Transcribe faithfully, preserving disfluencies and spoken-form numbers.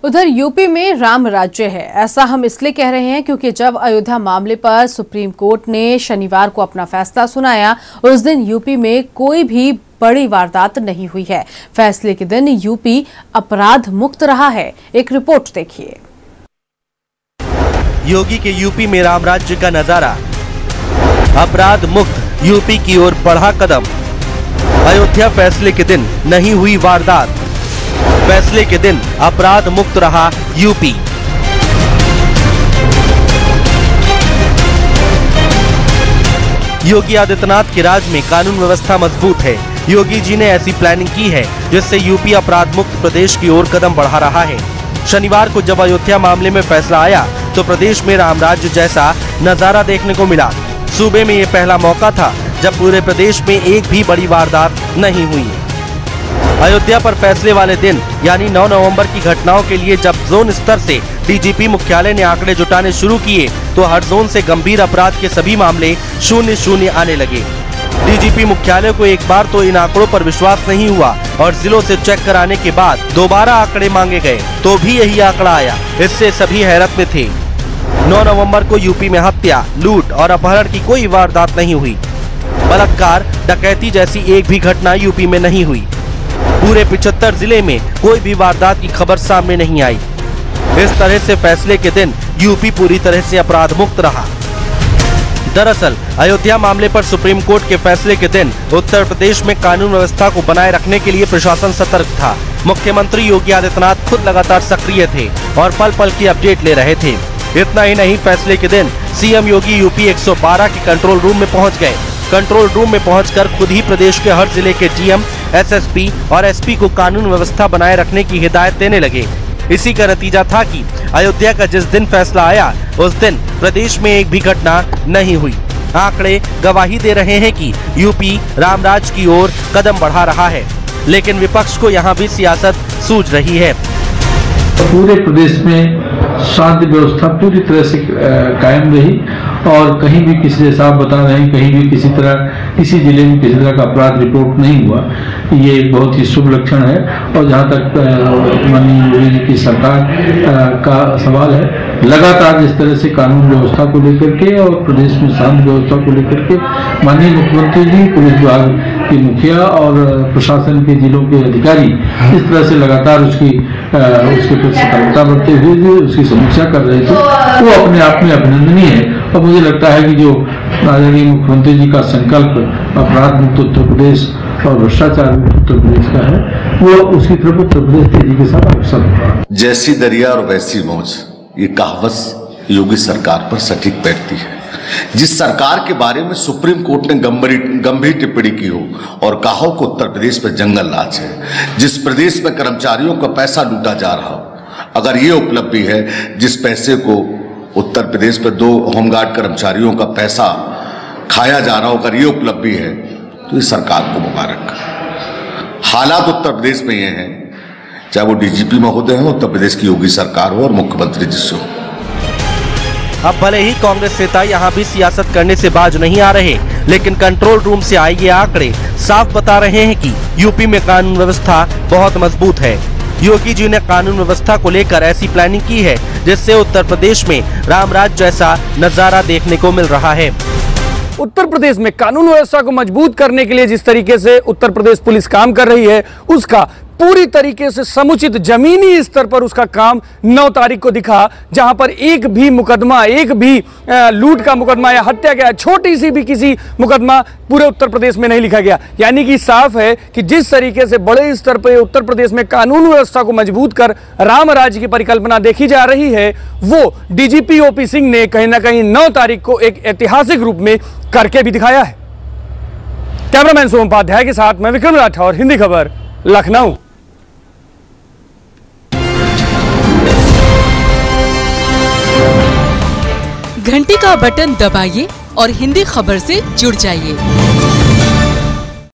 उधर यूपी में राम राज्य है, ऐसा हम इसलिए कह रहे हैं क्योंकि जब अयोध्या मामले पर सुप्रीम कोर्ट ने शनिवार को अपना फैसला सुनाया, उस दिन यूपी में कोई भी बड़ी वारदात नहीं हुई है। फैसले के दिन यूपी अपराध मुक्त रहा है। एक रिपोर्ट देखिए। योगी के यूपी में राम राज्य का नजारा, अपराध मुक्त यूपी की ओर बढ़ा कदम। अयोध्या फैसले के दिन नहीं हुई वारदात, फैसले के दिन अपराध मुक्त रहा यूपी। योगी आदित्यनाथ के राज में कानून व्यवस्था मजबूत है। योगी जी ने ऐसी प्लानिंग की है जिससे यूपी अपराध मुक्त प्रदेश की ओर कदम बढ़ा रहा है। शनिवार को जब अयोध्या मामले में फैसला आया तो प्रदेश में राम राज्य जैसा नजारा देखने को मिला। सूबे में ये पहला मौका था जब पूरे प्रदेश में एक भी बड़ी वारदात नहीं हुई। अयोध्या पर फैसले वाले दिन यानी नौ नवंबर की घटनाओं के लिए जब जोन स्तर से डीजीपी मुख्यालय ने आंकड़े जुटाने शुरू किए तो हर जोन से गंभीर अपराध के सभी मामले शून्य शून्य आने लगे। डीजीपी मुख्यालय को एक बार तो इन आंकड़ों पर विश्वास नहीं हुआ और जिलों से चेक कराने के बाद दोबारा आंकड़े मांगे गए तो भी यही आंकड़ा आया। इससे सभी हैरत में थे। नौ नवंबर को यूपी में हत्या, लूट और अपहरण की कोई वारदात नहीं हुई। बलात्कार, डकैती जैसी एक भी घटना यूपी में नहीं हुई। पूरे पिछहत्तर जिले में कोई भी वारदात की खबर सामने नहीं आई। इस तरह से फैसले के दिन यूपी पूरी तरह से अपराध मुक्त रहा। दरअसल अयोध्या मामले पर सुप्रीम कोर्ट के फैसले के दिन उत्तर प्रदेश में कानून व्यवस्था को बनाए रखने के लिए प्रशासन सतर्क था। मुख्यमंत्री योगी आदित्यनाथ खुद लगातार सक्रिय थे और पल पल की अपडेट ले रहे थे। इतना ही नहीं, फैसले के दिन सीएम योगी यूपी एक सौ बारह के कंट्रोल रूम में पहुंच गए। कंट्रोल रूम में पहुंचकर खुद ही प्रदेश के हर जिले के डीएम, एसएसपी और एसपी को कानून व्यवस्था बनाए रखने की हिदायत देने लगे। इसी का नतीजा था कि अयोध्या का जिस दिन फैसला आया उस दिन प्रदेश में एक भी घटना नहीं हुई। आंकड़े गवाही दे रहे हैं कि यूपी रामराज की ओर कदम बढ़ा रहा है, लेकिन विपक्ष को यहाँ भी सियासत सूझ रही है। पूरे प्रदेश में शांति व्यवस्था पूरी तरह से कायम रही और कहीं भी किसी जैसा आप बता रहे हैं, कहीं भी किसी तरह किसी जिले में किसी तरह का अपराध रिपोर्ट नहीं हुआ। ये एक बहुत ही शुभ लक्षण है। और जहाँ तक माननीय योगी जी की सरकार का सवाल है, लगातार जिस तरह से कानून व्यवस्था को लेकर के और प्रदेश में शांति व्यवस्था को लेकर के माननीय मुख्यमंत्री जी, पुलिस विभाग के मुखिया और प्रशासन के जिलों के अधिकारी इस तरह से लगातार उसकी उसके प्रति सतर्कता बरते हुए उसकी समीक्षा कर रहे थे, वो अपने आप में अभिनंदनीय है। और मुझे लगता है कि जो आदरणीय मुख्यमंत्री जी का संकल्प अपराध मुक्त उत्तर प्रदेश और भ्रष्टाचार मुक्त उत्तर प्रदेश का है, वो उसकी तरफ उत्तर प्रदेश तेजी के साथ अग्रसर होगा। जैसी दरिया और वैसी मौज, ये कहावत योगी सरकार पर सटीक बैठती है। जिस सरकार के बारे में सुप्रीम कोर्ट ने गंभीर टिप्पणी की हो और कहा हो कि उत्तर प्रदेश में जंगल राज है, जिस प्रदेश में कर्मचारियों का पैसा लूटा जा रहा हो, अगर ये उपलब्धि है, जिस पैसे को उत्तर प्रदेश में दो होमगार्ड कर्मचारियों का पैसा खाया जा रहा हो, अगर ये उपलब्धि है तो इस सरकार को मुबारक। हालात उत्तर प्रदेश में ये हैं, चाहे वो डीजीपी महोदय हो, उत्तर प्रदेश की योगी सरकार हो और मुख्यमंत्री जी से हो। अब भले ही कांग्रेस नेता यहाँ भी सियासत करने से बाज नहीं आ रहे, लेकिन कंट्रोल रूम से आए ये आंकड़े साफ बता रहे हैं कि यूपी में कानून व्यवस्था बहुत मजबूत है। योगी जी ने कानून व्यवस्था को लेकर ऐसी प्लानिंग की है जिससे उत्तर प्रदेश में रामराज जैसा नजारा देखने को मिल रहा है। उत्तर प्रदेश में कानून व्यवस्था को मजबूत करने के लिए जिस तरीके से उत्तर प्रदेश पुलिस काम कर रही है, उसका पूरी तरीके से समुचित जमीनी स्तर पर उसका काम नौ तारीख को दिखा, जहां पर एक भी मुकदमा, एक भी लूट का मुकदमा या हत्या का छोटी सी भी किसी मुकदमा पूरे उत्तर प्रदेश में नहीं लिखा गया। यानी कि साफ है कि जिस तरीके से बड़े स्तर पर उत्तर प्रदेश में कानून व्यवस्था को मजबूत कर राम राज्य की परिकल्पना देखी जा रही है, वो डीजीपी ओपी सिंह ने कहीं ना कहीं नौ तारीख को एक ऐतिहासिक रूप में करके भी दिखाया है। कैमरामैन सोम उपाध्याय के साथ मैं विक्रम राठौर, हिंदी खबर, लखनऊ। घंटी का बटन दबाइए और हिंदी खबर से जुड़ जाइए।